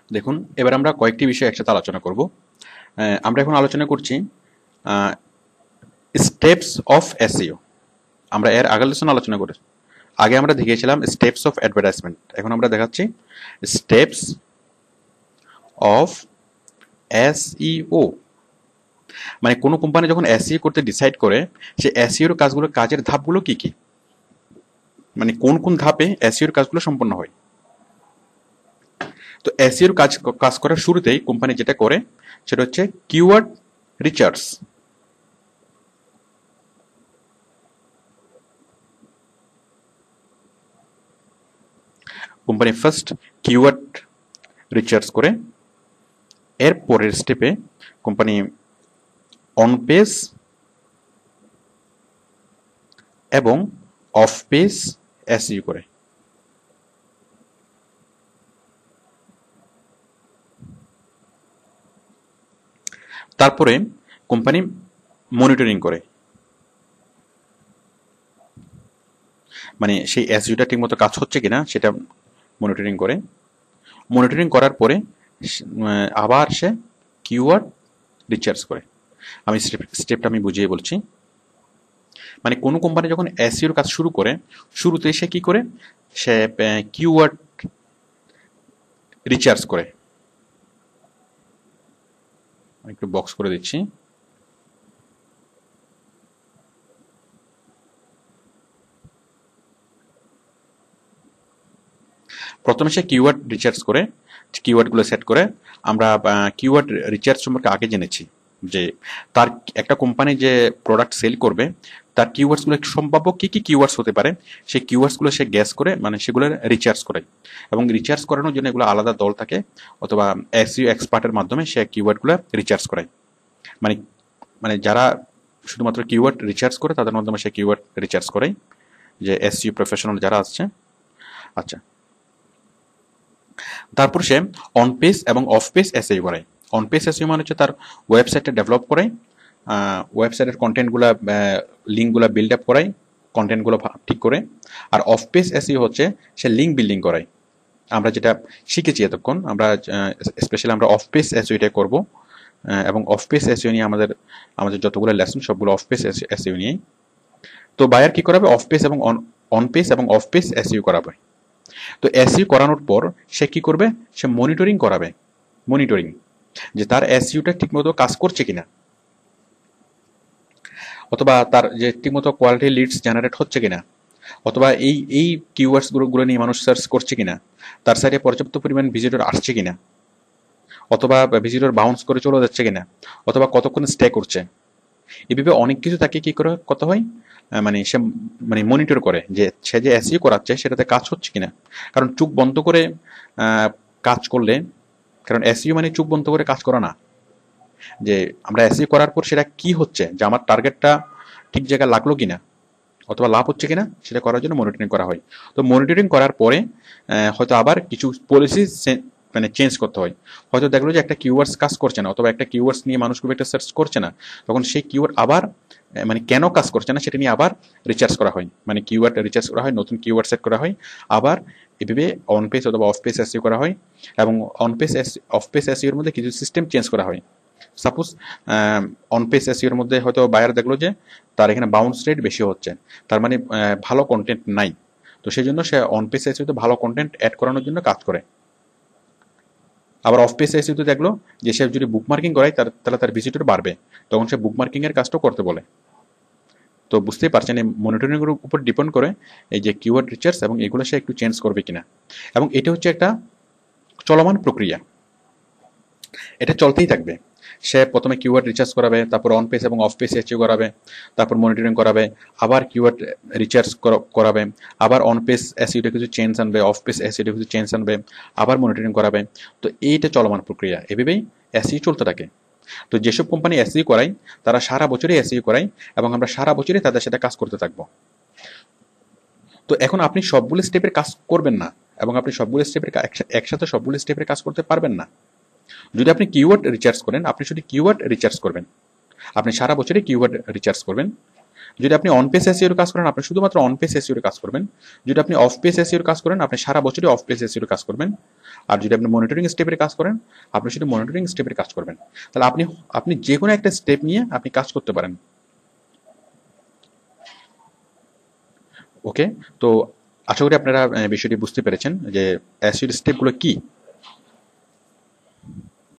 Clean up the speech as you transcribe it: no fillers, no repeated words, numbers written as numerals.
দেখুন, এবার আমরা কয়েকটি বিষয় একসাথে আলোচনা করব। আমরা এখন আলোচনা করছি স্টেপস অফ এসইও। আমরা এর আগের লেসন আলোচনা করেছি। আগে আমরা দেখিয়েছিলাম স্টেপস অফ অ্যাডভার্টাইজমেন্ট, এখন আমরা দেখাচ্ছি স্টেপস অফ এসইও। মানে কোনো কোম্পানি যখন এসইও করতে ডিসাইড করে, সে এসইওর কাজগুলো, কাজের ধাপগুলো কি কি, মানে কোন কোন ধাপে এসইওর কাজগুলো সম্পন্ন হয়। তো এসইওর কাজ করার শুরুতেই কোম্পানি যেটা করে সেটা হচ্ছে keyword research. Company first keyword research করে, এর পরের স্টেপে কোম্পানি অন পেজ এবং অফ পেজ এসইও করে। তারপরে কোম্পানি মনিটরিং করে, মানে সেই এসইওটা ঠিকমতো কাজ হচ্ছে কিনা সেটা মনিটরিং করে। মনিটরিং করার পরে আবার সে কিওয়ার্ড রিসার্চ করে। আমি স্টেপটা আমি বুঝিয়ে বলছি। মানে কোনো কোম্পানি যখন এসইওর কাজ শুরু করে, শুরুতে সে কি করে, সে কিওয়ার্ড রিসার্চ করে। একটু বক্স করে দিচ্ছি। প্রথমে সে কিওয়ার্ড রিসার্চ করে, কিওয়ার্ডগুলো সেট করে। আমরা কিওয়ার্ড রিসার্চ সম্পর্কে আগে জেনেছি যে তার একটা কোম্পানি যে প্রোডাক্ট সেল করবে, তার কিওয়ার্ডসগুলো সম্ভাব্য কি কি কিওয়ার্ডস হতে পারে, সেই কিওয়ার্ডসগুলো সে গ্যাস করে, মানে সেগুলো রিসার্চ করে। এবং রিসার্চ করানোর জন্য এগুলো আলাদা দল থাকে, অথবা এসইও এক্সপার্টের মাধ্যমে সে কিওয়ার্ডগুলো রিসার্চ করায়। মানে মানে যারা শুধুমাত্র কিওয়ার্ড রিসার্চ করে তাদের মাধ্যমে সে কিওয়ার্ড রিসার্চ করায়, যে এসইও প্রফেশনাল যারা আসছে। আচ্ছা, তারপর সে অন পেজ এবং অফ পেজ এসইও করে। অন পেজ এসইও মানে হচ্ছে তার ওয়েবসাইটটা ডেভেলপ করায়, ওয়েবসাইটের কন্টেন্টগুলো, লিঙ্কগুলো বিল্ড আপ করায়, কন্টেন্টগুলো ঠিক করে। আর অফ পেজ এসইও হচ্ছে সে লিঙ্ক বিল্ডিং করায়। আমরা যেটা শিখেছি এতক্ষণ, আমরা স্পেশালি আমরা অফ পেজ এসইওটা করব, এবং অফ পেজ এসইও নিয়ে আমাদের যতগুলো লেসন সবগুলো অফ পেজ এসইও নিয়েই। তো বায়ার কি করাবে, অফ পেজ এবং অন পেজ এবং অফ পেজ এসইও করাবে। তো এসইও করানোর পর সে কি করবে, সে মনিটরিং করাবে। মনিটরিং, যে তার এসইওটা ঠিকমতো কাজ করছে কিনা, অথবা তার যে ঠিকমতো কোয়ালিটি লিডস জেনারেট হচ্ছে কিনা, অথবা এই কিওয়ার্ডস গুলো নিয়ে মানুষ সার্চ করছে কিনা, তার সাইডে পর্যাপ্ত পরিমাণ ভিজিটর আসছে কিনা, অথবা ভিজিটর বাউন্স করে চলে যাচ্ছে কিনা, অথবা কতক্ষণ স্টে করছে। এভাবে অনেক কিছু তাকে কি করে কত হয়, মানে সে মানে মনিটর করে যে সে যে এসইও করাচ্ছে সেটাতে কাজ হচ্ছে কিনা। কারণ চোখ বন্ধ করে কাজ করলে, কারণ এসইও মানে চোখ বন্ধ করে কাজ করা না। যে আমরা এসইও করার পর সেটা কি হচ্ছে, যে আমার টার্গেটটা ঠিক জায়গায় লাগলো কিনা, অথবা লাভ হচ্ছে কিনা, সেটা করার জন্য মনিটরিং করা হয়। তো মনিটরিং করার পরে হয়তো আবার কিছু পলিসি মানে চেঞ্জ করতে হয়। হয়তো দেখলো যে একটা কিওয়ার্ডস কাজ করছে না, অথবা একটা কিওয়ার্ডস নিয়ে মানুষ খুব একটা সার্চ করছে না, তখন সেই কিওয়ার্ড আবার মানে কেন কাজ করছে না সেটা নিয়ে আবার রিসার্চ করা হয়। মানে কিওয়ার্ড রিসার্চ করা হয়, নতুন কিওয়ার্ড সেট করা হয়, আবার এভাবে অন পেজ অথবা অফ পেজ এসইও করা হয়। এবং অন পেজ অফ পেজ এসইওর মধ্যে কিছু সিস্টেম চেঞ্জ করা হয়। সাপোজ অন পেজ এসইওর মধ্যে হয়তো বায়ার দেখলো যে তার এখানে বাউন্স রেট বেশি হচ্ছে, তার মানে ভালো কন্টেন্ট নাই। তো সেই জন্য সে অন পেজ এসইওতে ভালো কন্টেন্ট অ্যাড করানোর জন্য কাজ করে। আবার অফ পেজ এসইওতে দেখলো যে সে যদি বুকমার্কিং করায় তাহলে তার ভিজিটর বাড়বে, তখন সে বুকমার্কিং এর কাজটা করতে বলে। তো বুঝতেই পারছেন এই মনিটরিং এর উপর ডিপেন্ড করে এই যে কিওয়ার্ড রিসার্চ এবং এগুলো সে একটু চেঞ্জ করবে কিনা। এবং এটা হচ্ছে একটা চলমান প্রক্রিয়া, এটা চলতেই থাকবে। সে প্রথমে কিওয়ার্ড রিসার্চ করাবে, তারপর অন পেজ এবং অফ পেজ এসইও করাবে, তারপর মনিটরিং করাবে, আবার কিওয়ার্ড রিসার্চ করাবে, আবার অন পেজ এসইওতে কিছু চেঞ্জ আনবে, অফ পেজ এসইওতে কিছু চেঞ্জ আনবে, আবার মনিটরিং করাবে। তো এইটা চলমান প্রক্রিয়া, এভাবেই এসইও চলতে থাকে। তো যেসব কোম্পানি এসইও করায় তারা সারা বছরই এসইও করায়, এবং আমরা সারা বছরই তাদের সাথে কাজ করতে থাকবো। তো এখন আপনি সবগুলো স্টেপের কাজ করবেন না, এবং আপনি সবগুলো স্টেপের একসাথে সবগুলো স্টেপের কাজ করতে পারবেন না। যদি আপনি কিওয়ার্ড রিসার্চ করেন, আপনি শুধু কিওয়ার্ড রিসার্চ করবেন, আপনি সারা বছরই কিওয়ার্ড রিসার্চ করবেন। যদি আপনি অন পেজ এসইওর কাজ করেন, আপনি শুধুমাত্র অন পেজ এসইওর কাজ করবেন। যদি আপনি অফ পেজ এসইওর কাজ করেন, আপনি সারা বছরই অফ পেজ এসইওর কাজ করবেন। আর যদি আপনি মনিটরিং স্টেপের কাজ করেন, আপনি শুধু মনিটরিং স্টেপের কাজ করবেন। তাহলে আপনি আপনি যে কোনো একটা স্টেপ নিয়ে আপনি কাজ করতে পারেন। ওকে, তো আশা করি আপনারা বিষয়টি বুঝতে পেরেছেন যে অ্যাসিড স্টেপগুলো কি।